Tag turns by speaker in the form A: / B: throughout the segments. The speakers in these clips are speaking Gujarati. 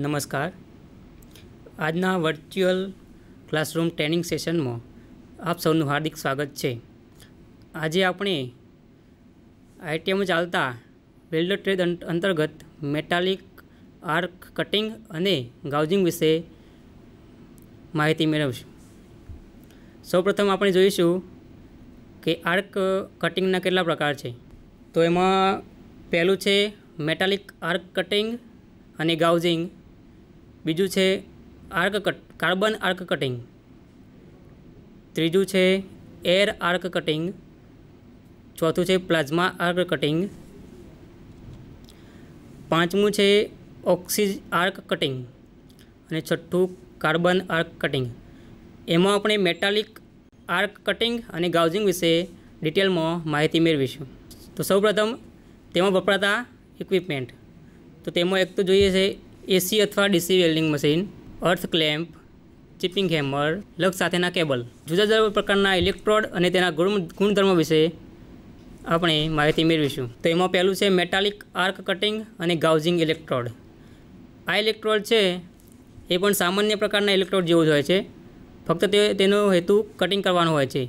A: નમસ્કાર. આજના વર્ચ્યુઅલ ક્લાસરૂમ ટ્રેનિંગ સેશનમાં આપ સૌનું હાર્દિક સ્વાગત છે. આજે આપણે આઈટીઆઈમાં ચાલતા વેલ્ડર ટ્રેડ અંતર્ગત મેટાલિક આર્ક કટિંગ અને ગાઉઝિંગ વિશે માહિતી મેળવીશું. સૌપ્રથમ આપણે જોઈશું કે આર્ક કટિંગના કેટલા પ્રકાર છે. તો એમાં પહેલું છે મેટાલિક આર્ક કટિંગ અને ગાઉઝિંગ. બીજું છે કાર્બન આર્ક કટિંગ. ત્રીજું છે એર આર્ક કટિંગ. ચોથું છે પ્લાઝ્મા આર્ક કટિંગ. પાંચમું છે ઓક્સી આર્ક કટિંગ અને છઠ્ઠું કાર્બન આર્ક કટિંગ. એમાં આપણે મેટાલિક આર્ક કટિંગ અને ગાઉઝિંગ વિશે ડિટેલમાં માહિતી મેળવીશું. તો સૌપ્રથમ તેમાં વપરાતા ઇક્વિપમેન્ટ. તો તેમાં એક તો જોઈએ છે એસી અથવા DC welding machine, earth clamp, chipping hammer, lug સાથેના કેબલ. જુદા જુદા પ્રકારના ઇલેક્ટ્રોડ અને તેના ગુણધર્મો વિશે આપણે માહિતી મેળવીશું. તો એમાં પહેલું છે મેટાલિક આર્ક કટિંગ અને ગાઉઝિંગ ઇલેક્ટ્રોડ. આ ઇલેક્ટ્રોડ છે એ પણ સામાન્ય પ્રકારના ઇલેક્ટ્રોડ જેવું જ હોય છે, ફક્ત તેનો હેતુ કટિંગ કરવાનો હોય છે.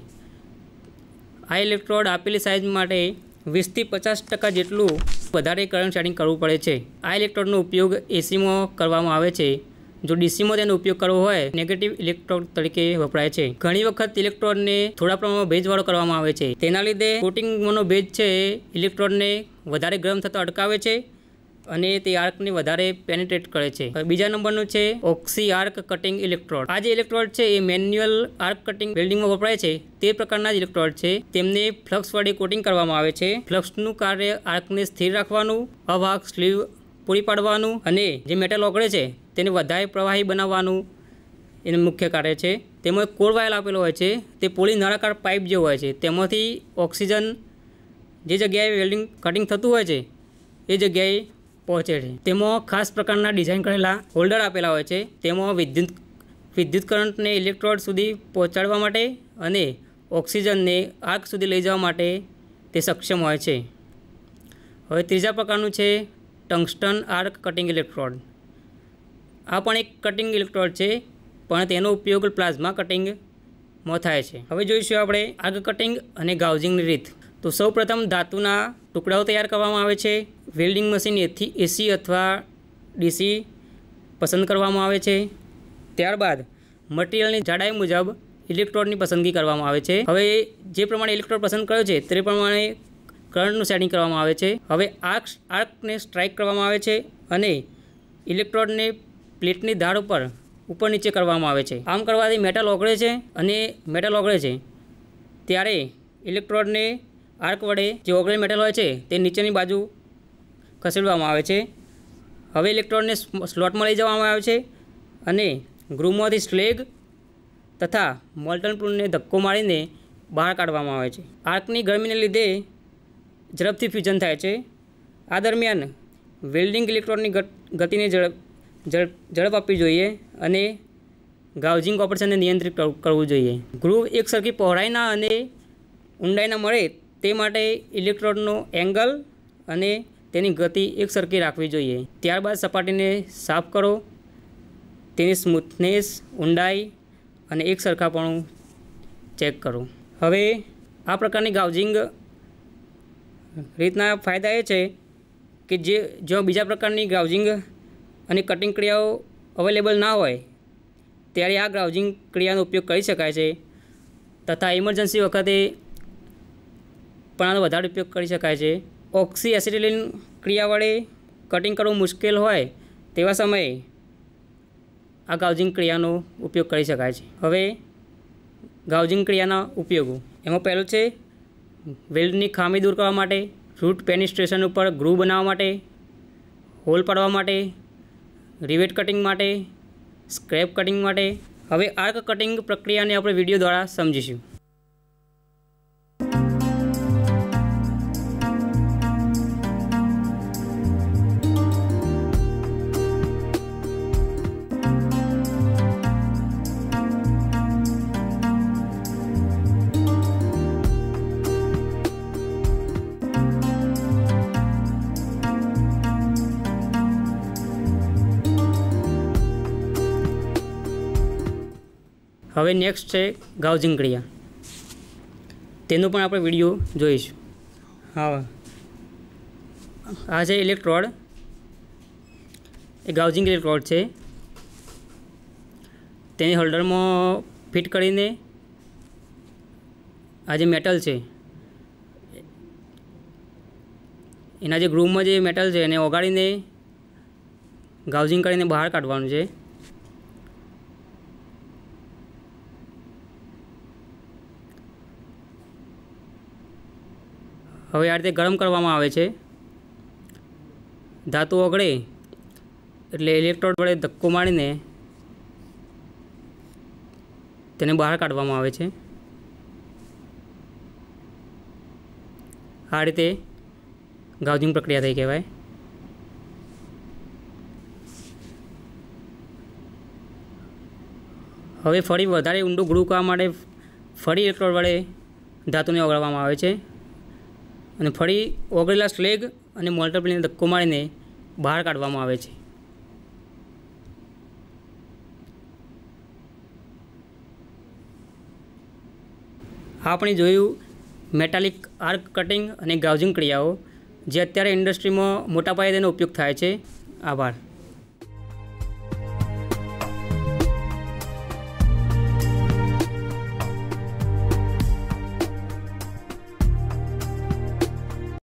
A: આ ઇલેક્ટ્રોડ આપેલી સાઇઝ માટે 20થી 50% જેટલું વધારે કરંટ સેટિંગ કરવું પડે છે. આ ઇલેક્ટ્રોડનો ઉપયોગ એસીમાં કરવામાં આવે છે. જો ડીસીમાં તેનો ઉપયોગ કરવો હોય નેગેટિવ ઇલેક્ટ્રોડ તરીકે વપરાય છે. ઘણી વખત ઇલેક્ટ્રોડને થોડા પ્રમાણમાં ભેજવાળો કરવામાં આવે છે. તેના લીધે કોટિંગમાંનો ભેજ છે ઇલેક્ટ્રોડને વધારે ગરમ થતો અટકાવે છે અને તે આર્કને વધારે પેનિટ્રેટ કરે છે. બીજા નંબરનું છે ઓક્સી આર્ક કટિંગ ઇલેક્ટ્રોડ. આ જે ઇલેક્ટ્રોડ છે એ મેન્યુઅલ આર્ક કટિંગ વેલ્ડિંગમાં વપરાય છે તે પ્રકારના જ ઇલેક્ટ્રોડ છે. તેમને ફ્લક્સ વડે કોટિંગ કરવામાં આવે છે. ફ્લક્સનું કાર્ય આર્કને સ્થિર રાખવાનું, અવાહક સ્લીવ પૂરી પાડવાનું અને જે મેટલ ઓગળે છે તેને વધારે પ્રવાહી બનાવવાનું એનું મુખ્ય કાર્ય છે. તેમાં કોર વાયર આપેલો હોય છે. તે પોલી નળાકાર પાઇપ જેવો હોય છે. તેમાંથી ઓક્સિજન જે જગ્યાએ વેલ્ડિંગ કટિંગ થતું હોય છે એ જગ્યાએ પહોંચે છે. તેમાં ખાસ પ્રકારના ડિઝાઇન કરેલા હોલ્ડર આપેલા હોય છે. તેમાં વિદ્યુત કરંટને ઇલેક્ટ્રોડ સુધી પહોંચાડવા માટે અને ઓક્સિજનને આર્ક સુધી લઈ જવા માટે તે સક્ષમ હોય છે. હવે ત્રીજા પ્રકારનું છે ટંગસ્ટન આર્ક કટિંગ ઇલેક્ટ્રોડ. આ પણ એક કટિંગ ઇલેક્ટ્રોડ છે, પણ તેનો ઉપયોગ પ્લાઝ્મા કટિંગમાં થાય છે. હવે જોઈશું આપણે આર્ક કટિંગ અને ગાઉઝિંગની રીત. તો સૌપ્રથમ ધાતુના ટુકડાઓ તૈયાર કરવામાં આવે છે. વેલ્ડિંગ મશીન એસી અથવા ડીસી પસંદ કરવામાં આવે છે. ત્યારબાદ મટીરિયલની જાડાઈ મુજબ ઇલેક્ટ્રોડની પસંદગી કરવામાં આવે છે. હવે જે પ્રમાણે ઇલેક્ટ્રોડ પસંદ કર્યો છે તે પ્રમાણે કરંટનું સેટિંગ કરવામાં આવે છે. હવે આર્કને સ્ટ્રાઇક કરવામાં આવે છે અને ઇલેક્ટ્રોડને પ્લેટની ધાર ઉપર નીચે કરવામાં આવે છે. આમ કરવાથી મેટલ ઓગળે છે અને મેટલ ઓગળે છે ત્યારે ઇલેક્ટ્રોડને આર્ક વડે જે ઓગળેલ મેટલ હોય છે તે નીચેની બાજુ ખસેડવામાં આવે છે. હવે ઇલેક્ટ્રોડને સ્લોટમાં લઈ જવામાં આવે છે અને ગ્રુવમાંથી સ્લેગ તથા મોલ્ટન પ્રૂનને ધક્કો મારીને બહાર કાઢવામાં આવે છે. આર્કની ગરમીને લીધે ઝડપથી ફ્યુઝન થાય છે. આ દરમિયાન વેલ્ડિંગ ઇલેક્ટ્રોડની ગતિને ઝડપ આપવી જોઈએ અને ગાઉઝિંગ ઓપરેશનને નિયંત્રિત કરવું જોઈએ. ગ્રુવ એક સરખી પહોળાઈના અને ઊંડાઈના મળે તે માટે ઇલેક્ટ્રોડનો એંગલ અને તેની ગતિ એક સરખી રાખવી જોઈએ. ત્યારબાદ સપાટીને સાફ કરો, તેની સ્મૂથનેસ, ઊંડાઈ અને એક સરખાપણું ચેક કરો. હવે આ પ્રકારની ગાઉઝિંગ રીતના ફાયદા એ છે કે જો બીજા પ્રકારની ગાઉઝિંગ અને કટિંગ ક્રિયાઓ અવેલેબલ ના હોય ત્યારે આ ગાઉઝિંગ ક્રિયાનો ઉપયોગ કરી શકાય છે તથા ઇમરજન્સી વખતે પણ આનો વધારે ઉપયોગ કરી શકાય છે. ઓક્સી એસિટિલિન ક્રિયા વડે કટિંગ કરવું મુશ્કેલ હોય તેવા સમયે આ ગાઉઝિંગ ક્રિયાનો ઉપયોગ કરી શકાય છે. હવે ગાઉઝિંગ ક્રિયાના ઉપયોગો. એમાં પહેલું છે વેલ્ડની ખામી દૂર કરવા માટે, રૂટ પેનિસ્ટ્રેશન ઉપર ગ્રુવ બનાવવા માટે, હોલ પાડવા માટે, રિવેટ કટિંગ માટે, સ્ક્રેપ કટિંગ માટે. હવે આર્ક કટિંગ પ્રક્રિયાને આપણે વિડીયો દ્વારા સમજીશું. હવે નેક્સ્ટ છે ગાઉઝિંગ ક્રિયા, તેનો પણ આપણે વિડીયો જોઈશું. હા, આ છે ઇલેક્ટ્રોડ, એ ગાઉઝિંગ ઇલેક્ટ્રોડ છે. તેને હોલ્ડરમાં ફિટ કરીને આ જે મેટલ છે એના જે ગ્રુવમાં જે મેટલ છે એને ઓગાળીને ગાઉઝિંગ કરીને બહાર કાઢવાનું છે. હવે આ રીતે ગરમ કરવામાં આવે છે. ધાતુ ઓગળે એટલે ઇલેક્ટ્રોડ વડે ધક્કો મારીને તેને બહાર કાઢવામાં આવે છે. આ રીતે ગાઉઝિંગ પ્રક્રિયા થઈ કહેવાય. હવે ફરી વધારે ઊંડું ગ્રુવ કરવા માટે ફરી ઇલેક્ટ્રોડ વડે ધાતુને ઓગાળવામાં આવે છે અને ફરી ઓગળેલા સ્લેગ અને મોલ્ટર પ્લેનને ધક્કો મારીને બહાર કાઢવામાં આવે છે. આપણે જોયું મેટાલિક આર્ક કટિંગ અને ગાઉઝિંગ ક્રિયાઓ, જે અત્યારે ઇન્ડસ્ટ્રીમાં મોટા પાયે તેનો ઉપયોગ થાય છે. આભાર.